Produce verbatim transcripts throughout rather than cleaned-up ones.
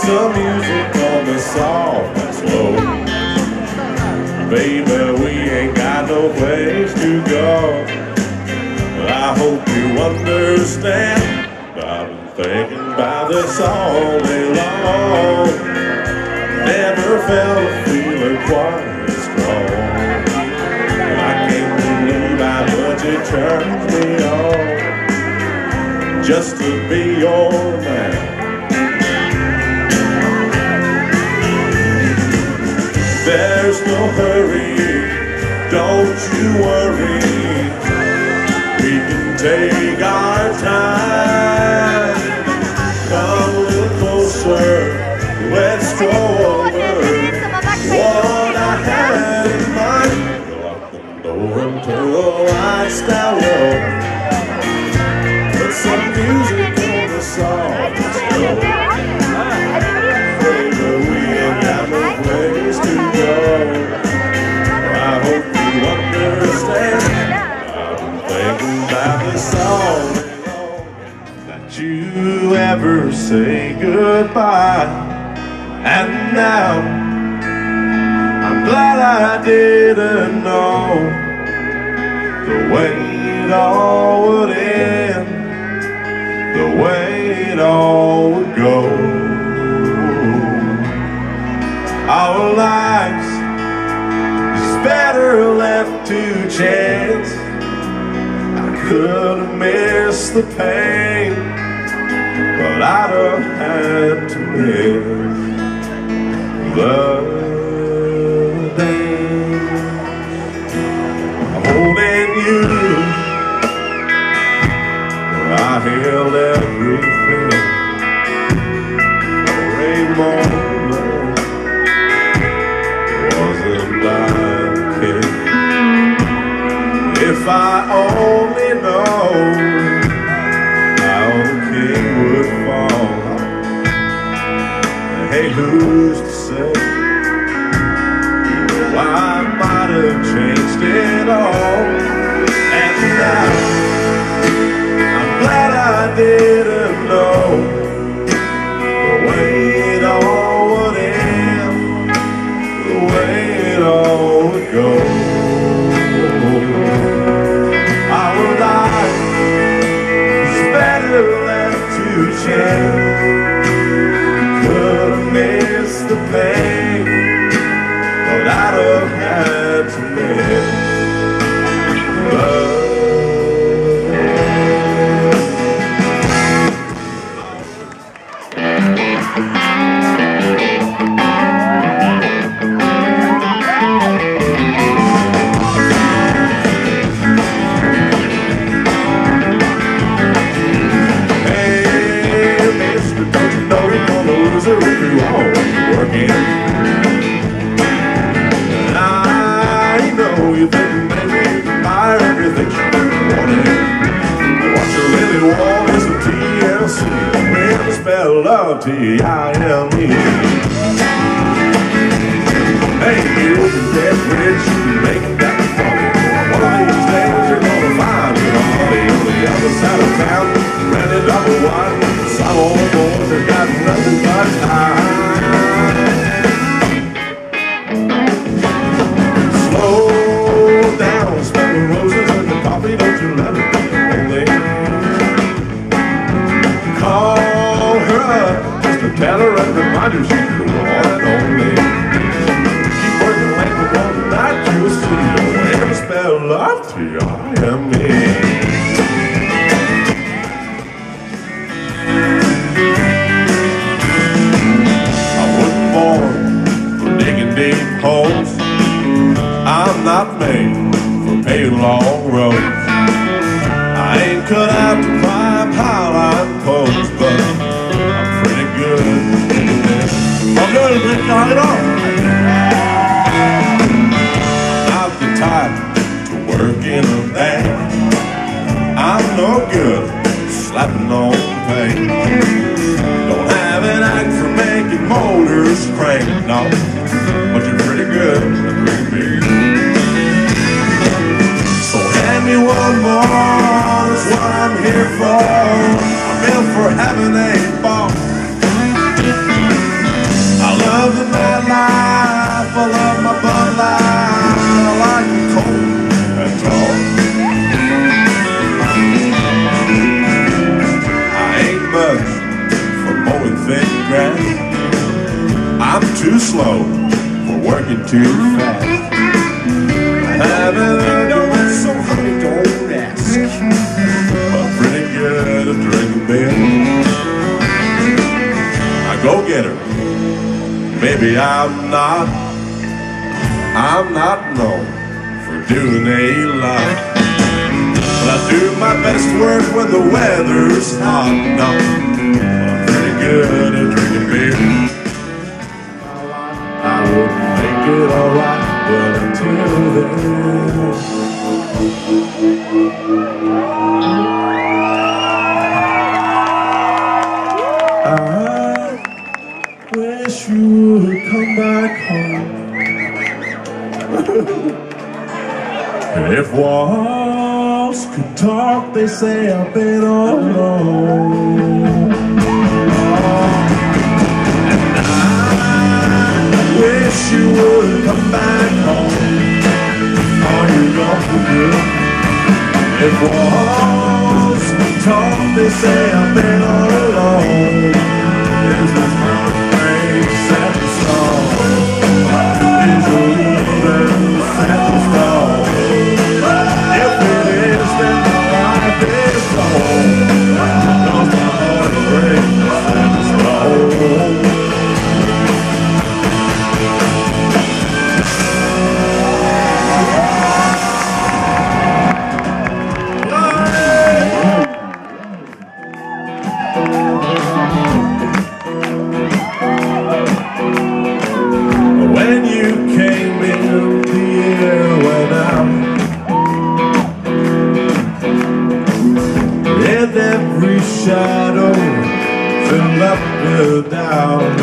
some music on the soft and slow. Baby, we ain't got no place to go. I hope you understand. I've been thinking about this all day long. Never felt a feeling quite as strong. I can't believe how much it turns me on just to be your man. There's no hurry, don't you worry. We can take our time. Come a little closer, let's go over what I had in mind. Lock the door and turn the lights down low. Put some music on the soft and slow. Baby, we ain't got no place to go. I hope you understand. I've been thinking about this all day long. That you ever say goodbye. And now I'm glad I didn't know the way it all would end, the way it all would go. Our lives is better left to chance. I could have missed the pain, but I'd have had to miss the dance. Holding you, I held everything for a moment. Wasn't I the king? If I only know how the king would fall. Hey, who's to say? Well, I might have changed it all. And now I'm glad I didn't know the way it all would end, the way it all would go. Our life is better left to chance. Miss the pain, but I'd have had to miss love. T I M E. Hey, you can get rich and make that funny. One of these days you're gonna find it on the other side of town. Rented double wide. Some old boys have got nothing but time. Slow down, smell the roses and the coffee. Don't you let it only call her up. Tell her and remind her she's the one and only. Keep working late but one night you'll see. Don't ever spell love T I M E. I wasn't born for digging deep holes. I'm not made for paving long roads. I ain't cut out to climb highline poles, but I'm doing it, got it on. I'm the type to work in a band. I'm no good slapping on paint. Don't have an act for making motors crank, no. But you're pretty good at bringing beer. So hand me one more, that's what I'm here for. I'm built for having a ball. I love my Bud Light. I like it cold and tall. I ain't much for mowing thick grass. I'm too slow for working too fast. I haven't done so honey, don't ask. I'm pretty good at drinking beer. I go get her. Maybe I'm not. I'm not known for doing a lot, but I do my best work when the weather's hot. No, I'm pretty good at drinking beer. I would make it alright, but until then, I wish you would come back home. If walls could talk, they say I've been all alone. And I wish you would come back home. Are you gone for good? If walls could talk, they say I've been all alone. Is this heartbreak set in stone? Is your leaving set in stone? If it is, then my life is gone. Cause my heartbreak set in stone. When you came in, the air went out, and every shadow filled up with doubt.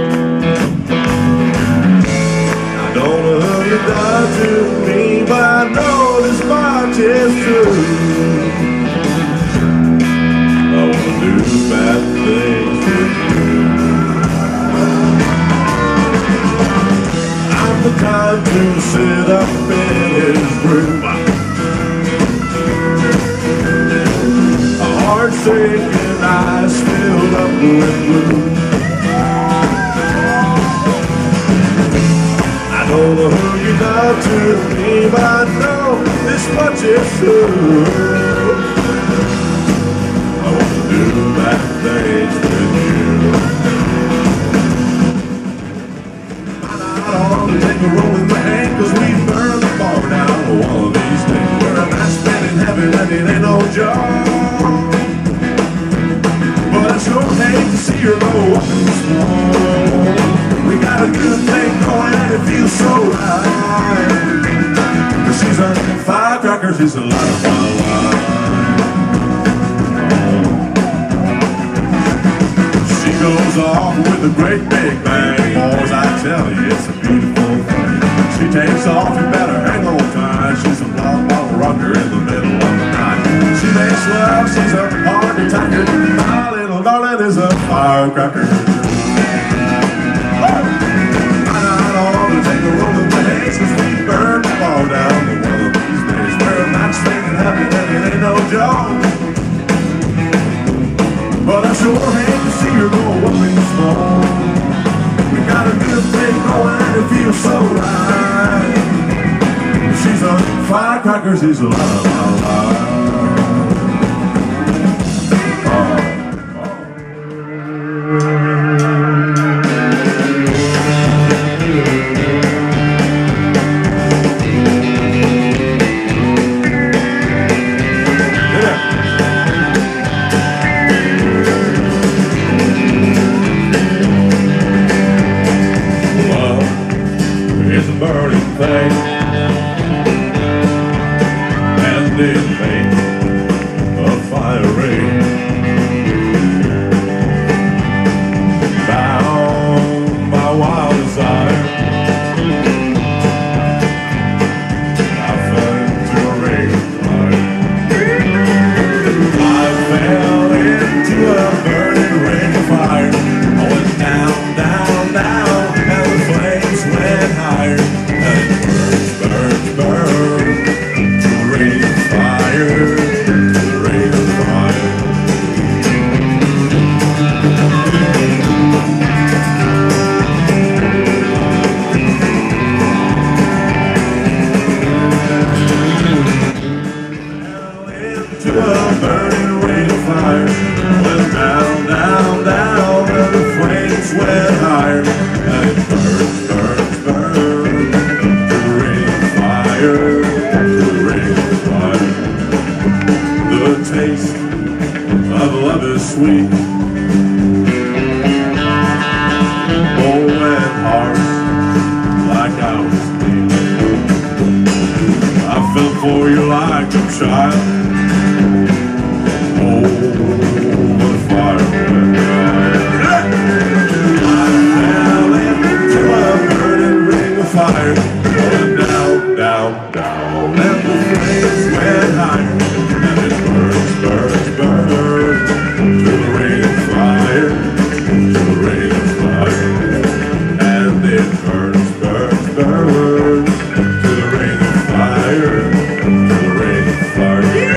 I don't know who you done to me, but I know this much is true. I wanna do bad things to you. The time to sit up in his room. A heart sinking, eyes filled up with blue. I don't know who you done to me, but I know this much is true. I want to do bad things with you. Take a roll in the hand, cause we burn the bar down one of these days. We're a match made in heaven and it ain't no job. But I sure hate to see her go up in smoke. We got a good thing going and it feels so right. Cause she's a firecracker, she's a light of my life. She goes off with a great big bang, boys, I tell you, it's a beautiful thing. She takes off, you better hang on tight. She's a blood bottle rocker in the middle of the night. She makes love, she's a hard attacker. My little darling is a firecracker. I don't want to take a roll in the haze, cause we burn the bar down one of these days. We're a match made in heaven and it ain't no joke. But I sure hate to see her go up in smoke. We got a good thing going and it feels so right. She's a firecracker, she's a lot of my life. Oh, oh. It's a burning thing, and it makes a fire ring. Bound by wild desire, I fell into a ring of fire. I fell into a burning ring of fire. I went down, down, down, and the flames went higher. for you like a child. Oh, what a fire. I fell into a burning ring of fire, going down, down, down, and the flames went higher, and it burns, burns, burns, to the ring of fire, to the ring of fire, and it burns, burns, burns, to the ring of fire, to the ring of fire.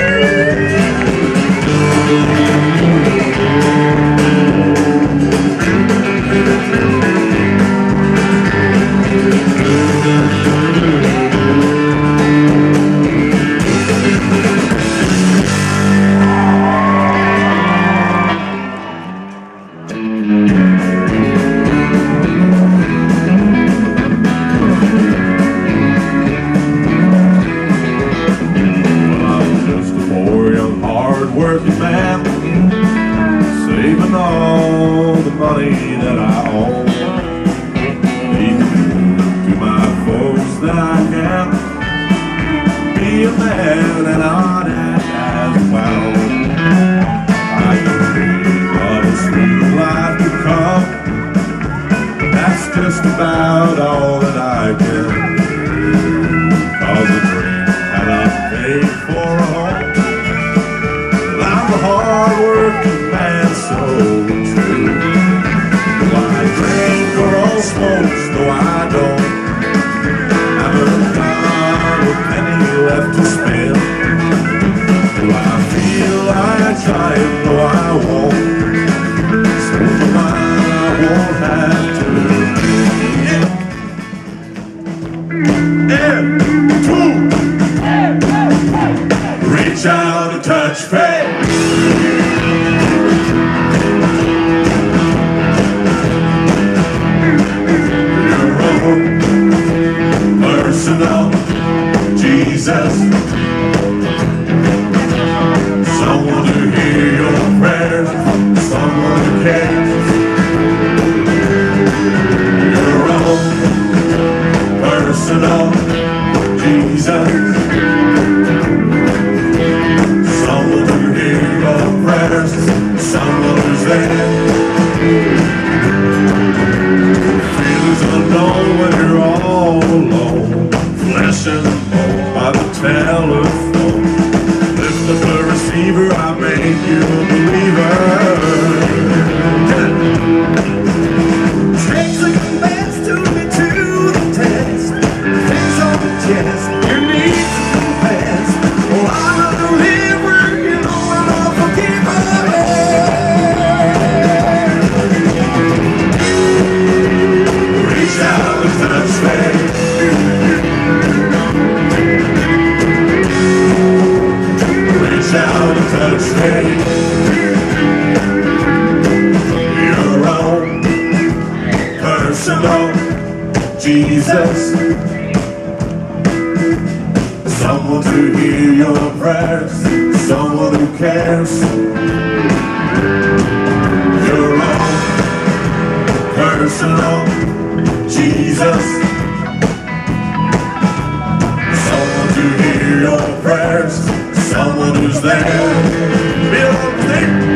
Working man, saving all the money that I own, leaving to my folks that I can be a man and not act as well. I can dream of a sweet life to come. That's just about all that I can do, 'cause a dream cannot pay for a home. I'm a hard-working man, so true. Do I drink or all smokes, though I don't haven't got a penny left to spend. Do I feel like trying, though I won't? So I won't have to. Yeah. And two. Reach out and touch faith. Personal Jesus, someone to hear your prayers, someone who cares. Your own personal Jesus, someone to hear your prayers, someone who's there. Feelings unknown when you're all alone, flesh and bone by the telephone. Lift up the receiver, I make you a believer. Takes a commands to me to the test. Things on the chest, your needs to confess. Oh, I'm a believer, you know I'm a forgiver. Reach out and touch me. Reach out and touch me. Your own personal Jesus, someone to hear your prayers, someone who cares. Your own personal Jesus, someone to hear your prayers, someone who's there. Be